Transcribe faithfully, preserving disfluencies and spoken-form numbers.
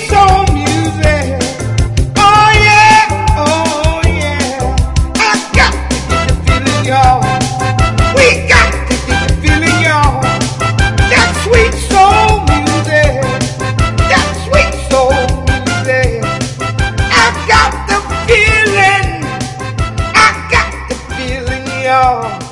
soul music. Oh yeah, oh yeah. I got to get the feeling, y'all. We got to get the feeling, y'all. That sweet soul music. That sweet soul music. I got the feeling. I got the feeling, y'all.